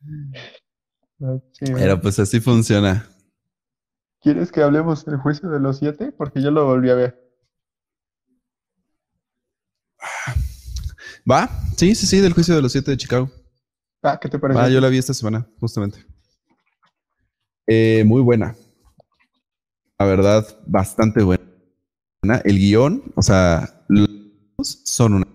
Sí, Pero pues así funciona. ¿quieres que hablemos del juicio de los siete? Porque yo lo volví a ver. ¿Va? Sí, sí, sí, del juicio de los siete de Chicago. Ah, ¿qué te pareció Va, a yo ti? la vi esta semana, justamente. Muy buena. La verdad, bastante buena. El guión, o sea, los son una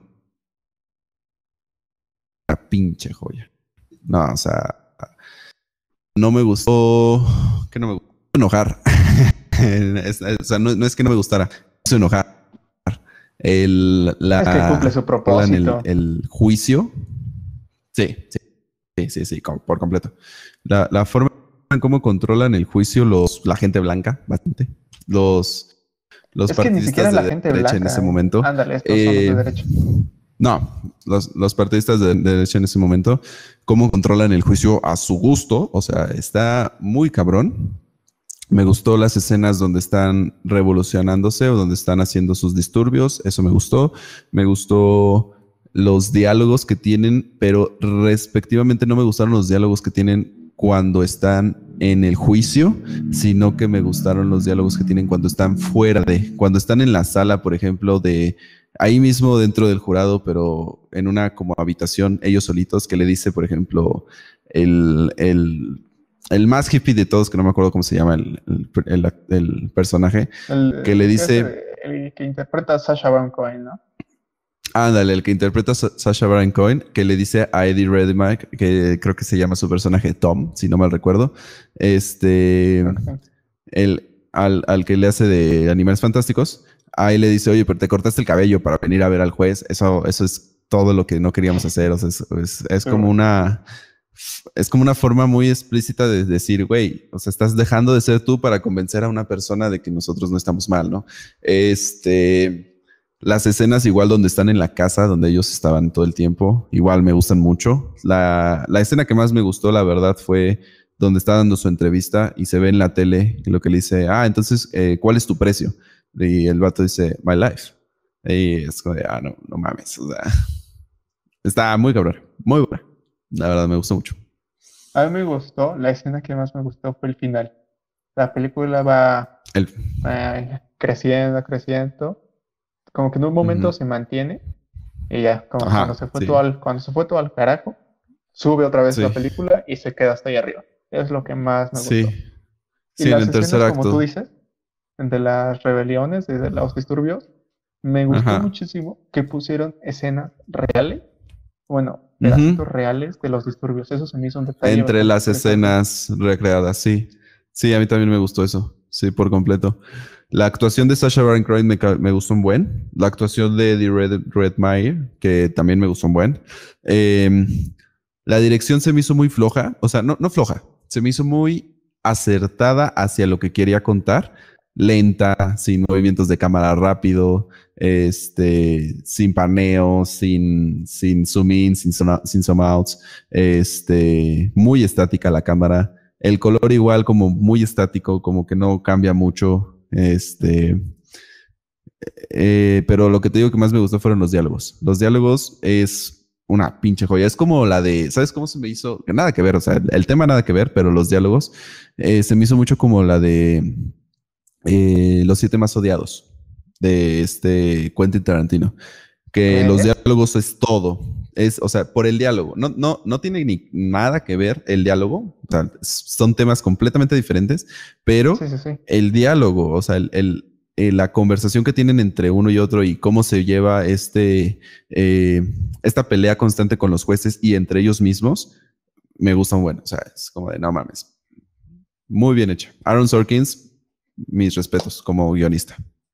pinche joya. No, o sea, no me gustó. Que no me gustó enojar. O sea, no, no es que no me gustara, me hizo enojar. Es que cumple su En propósito. el juicio. Sí, sí, sí, sí, sí, por completo. La forma en cómo controlan el juicio la gente blanca, bastante. Los, los Es que ni siquiera partidistas la de gente derecha en ese blanca, ¿eh? momento. Ándale, estos son los de Eh, derecho. no, los partidistas de derecha en ese momento, cómo controlan el juicio a su gusto, o sea, está muy cabrón. Me gustó las escenas donde están revolucionándose o donde están haciendo sus disturbios, eso me gustó. Me gustó los diálogos que tienen, pero respectivamente no me gustaron los diálogos que tienen cuando están en el juicio, sino que me gustaron los diálogos que tienen cuando están fuera de, cuando están en la sala, por ejemplo, de ahí mismo dentro del jurado, pero en una como habitación, ellos solitos, que le dice, por ejemplo, el, el, el más hippie de todos, que no me acuerdo cómo se llama el personaje, que le El que hace dice, el que interpreta a Sacha Baron Cohen, ¿no? ándale, el que interpreta a Sacha Baron Cohen, que le dice a Eddie Redmayne, que creo que se llama su personaje Tom, si no mal recuerdo, este, Creo que sí. al que le hace de Animales Fantásticos, ahí le dice, oye, pero te cortaste el cabello para venir a ver al juez, eso es todo lo que no queríamos hacer, o sea, Sí, güey. es como una forma muy explícita de decir, güey, o sea, estás dejando de ser tú para convencer a una persona de que nosotros no estamos mal, ¿no? Las escenas igual donde están en la casa, donde ellos estaban todo el tiempo, igual me gustan mucho. La escena que más me gustó, la verdad, fue donde está dando su entrevista y se ve en la tele lo que le dice, entonces, ¿cuál es tu precio? Y el vato dice, my life. Y es como de, no, no mames, o sea, está muy cabrón, muy buena. La verdad, me gustó mucho. A mí me gustó, la escena que más me gustó fue el final. La película va El, creciendo, creciendo, como que en un momento Ujú. se mantiene y ya, como cuando Ajá, se fue sí, cuando se fue todo al carajo, sube otra vez la sí, película y se queda hasta ahí arriba. Es lo que más me sí, gustó. Y sí, en las el tercer escenas, como tú acto. dices, de las rebeliones, de los disturbios, me gustó Ajá. muchísimo que pusieron escenas reales, bueno, Ujú. pedacitos reales de los disturbios. Eso se me hizo un detalle Entre bastante las interesante. escenas recreadas, sí. Sí, a mí también me gustó eso, sí, por completo. La actuación de Sacha Baron Cohen me gustó un buen. La actuación de Eddie Redmayne, que también me gustó un buen. Eh, la dirección se me hizo muy floja, o sea, no, no floja, se me hizo muy acertada hacia lo que quería contar. Lenta, sin movimientos de cámara rápido, sin paneos, sin zoom in, sin zoom outs, muy estática la cámara. El color igual como muy estático, como que no cambia mucho. Pero lo que te digo que más me gustó fueron los diálogos. Los diálogos es una pinche joya. Es como la de, ¿sabes cómo se me hizo? Que nada que ver, o sea, el tema nada que ver, pero los diálogos se me hizo mucho como la de Los siete más odiados de Quentin Tarantino, que los ¿Qué? diálogos es todo. Es, o sea, por el diálogo. No, no, no tiene ni nada que ver el diálogo. O sea, son temas completamente diferentes, Sí, pero sí, sí. el diálogo, o sea, la conversación que tienen entre uno y otro y cómo se lleva eh, esta pelea constante con los jueces y entre ellos mismos, me gustan, bueno, o sea, es como de no mames. Muy bien hecho. Aaron Sorkins, mis respetos como guionista.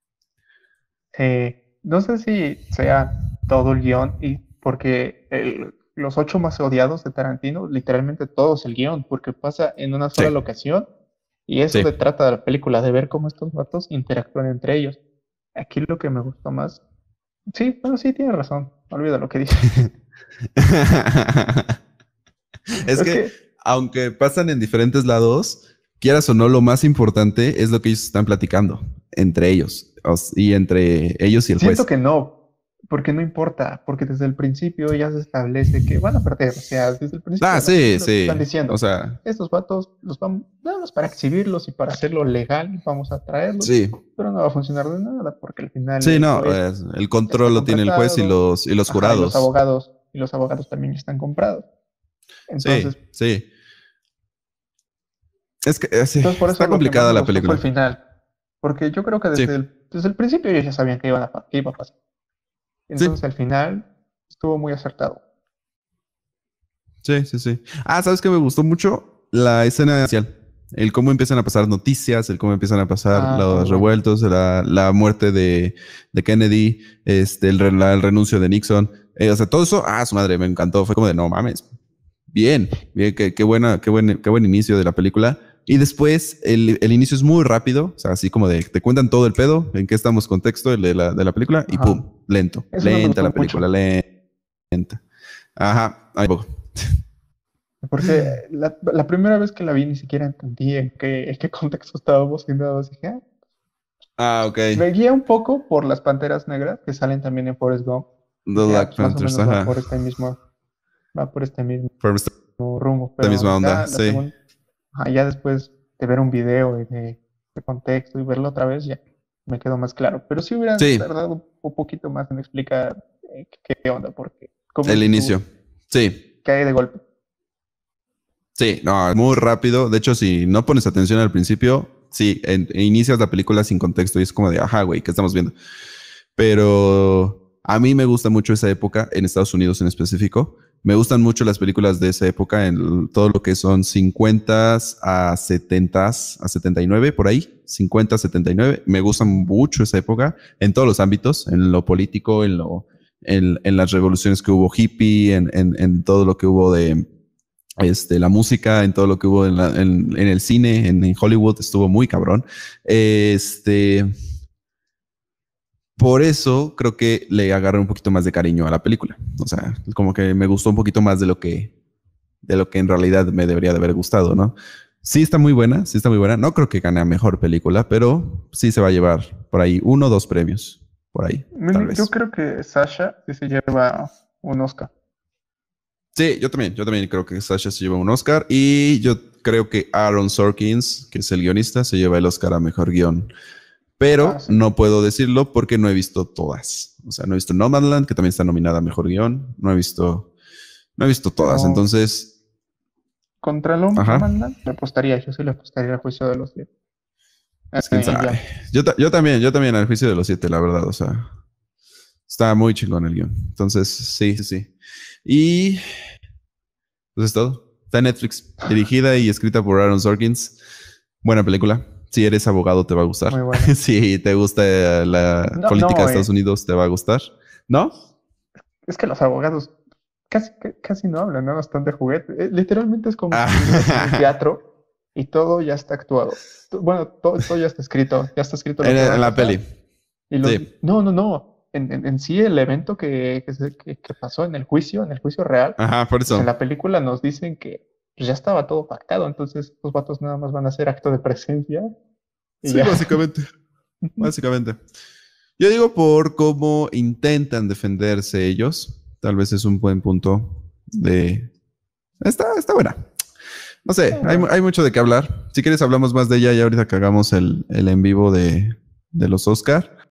No sé si sea todo el guión, y porque los ocho más odiados de Tarantino, literalmente todo es el guión, porque pasa en una Sí, sola locación y eso sí. de trata de la película, de ver cómo estos vatos interactúan entre ellos. Aquí lo que me gustó más, sí, bueno, sí, tiene razón, olvida lo que dije. Es Es que, que aunque pasan en diferentes lados, quieras o no, lo más importante es lo que ellos están platicando entre ellos y entre ellos y el siento juez. que no. porque no importa, porque desde el principio ya se establece que van a perder, o sea, desde el principio Ah, de la sí, película te están sí. O diciendo, sea, estos vatos los vamos, nada más para exhibirlos y para hacerlo legal, vamos a traerlos, sí. pero no va a funcionar de nada, porque al final Sí, el no, juez el ya está control lo tiene el juez contratado, y los ajá, jurados. y los abogados también están comprados. Sí, Entonces, sí. Es que sí, entonces por eso está lo que más complicada me la gustó fue película. el final, porque yo creo que Sí, desde el principio ellos ya sabían que iba a pasar. Entonces sí, al final estuvo muy acertado. sí, sí, sí. Ah, ¿sabes qué me gustó mucho? La escena inicial. El cómo empiezan a pasar noticias, el cómo empiezan a pasar Ah, muy los bueno. revueltos, la muerte de Kennedy, el renuncio de Nixon. O sea, todo eso, su madre, me encantó. Fue como de no mames. Bien, bien, qué buen inicio de la película. Y después el inicio es muy rápido, o sea, así como de te cuentan todo el pedo, en qué estamos contexto de la película, y Ajá. pum, lento, Eso no me lenta gustó la película, mucho, lenta. Ajá, ahí poco. porque la primera vez que la vi ni siquiera entendí en qué contexto estábamos y nada más dije, "Ah". Ah, ok. Me guía un poco por las panteras negras que salen también en Forrest Gump. The Dije, ah, Black pues más o Panthers, menos ajá. va por este mismo Por esta rumbo, pero misma onda, ya la sí. segunda, ajá, ya después de ver un video y de contexto y verlo otra vez, ya me quedó más claro. Pero sí hubieran Sí, tardado un poquito más en explicar qué onda, porque, como el dices inicio. tú, Sí, cae de golpe. sí, no, muy rápido. De hecho, si no pones atención al principio, sí, inicias la película sin contexto y es como de, ajá, güey, ¿qué estamos viendo? Pero a mí me gusta mucho esa época, en Estados Unidos en específico. Me gustan mucho las películas de esa época, en todo lo que son 50 a 70, a 79 por ahí, 50, 79. Me gusta mucho esa época en todos los ámbitos, en lo político, en las revoluciones que hubo hippie, en todo lo que hubo de la música, en todo lo que hubo en el cine, en Hollywood, estuvo muy cabrón. Este, por eso creo que le agarré un poquito más de cariño a la película. O sea, como que me gustó un poquito más de lo que en realidad me debería de haber gustado, ¿no? Sí está muy buena, sí está muy buena. No creo que gane a mejor película, pero sí se va a llevar por ahí 1 o 2 premios. Por ahí, tal Yo vez. creo que Sasha sí se lleva un Oscar. Sí, yo también creo que Sasha se lleva un Oscar y yo creo que Aaron Sorkins, que es el guionista, se lleva el Oscar a mejor guión. Ah, Pero sí. no puedo decirlo porque no he visto todas. O sea, no he visto Nomadland, que también está nominada a mejor guión. No he visto todas. Pero Entonces, contra ajá, Nomadland le apostaría, yo sí le apostaría al juicio de los 10. pues quién Y sabe. ya. Yo también al juicio de los 7, la verdad. O sea, está muy chingón el guión. Entonces, sí, sí, sí. Y pues es todo. Está en Netflix, dirigida y escrita por Aaron Sorkins. Buena película. Si eres abogado, te va a gustar. Muy buena. Si te gusta la No, política no, de Estados Unidos, te va a gustar. ¿No? es que los abogados casi no hablan, ¿no? Bastante juguete. Literalmente es como si estuvieras en un Ah, teatro y todo ya está actuado. Bueno, todo ya está escrito lo que va en a la peli. pasar. Y los, Sí. no, no, no. En sí, el evento que pasó en el juicio real, Ajá, por pues en eso. la película nos dicen que pues, ya estaba todo pactado, entonces los vatos nada más van a hacer acto de presencia y Sí, ya. básicamente. Básicamente. Yo digo por cómo intentan defenderse ellos. Tal vez es un buen punto de... Está buena. No sé, Está bueno. hay mucho de qué hablar. Si quieres hablamos más de ella y ahorita que hagamos el en vivo de los Oscar.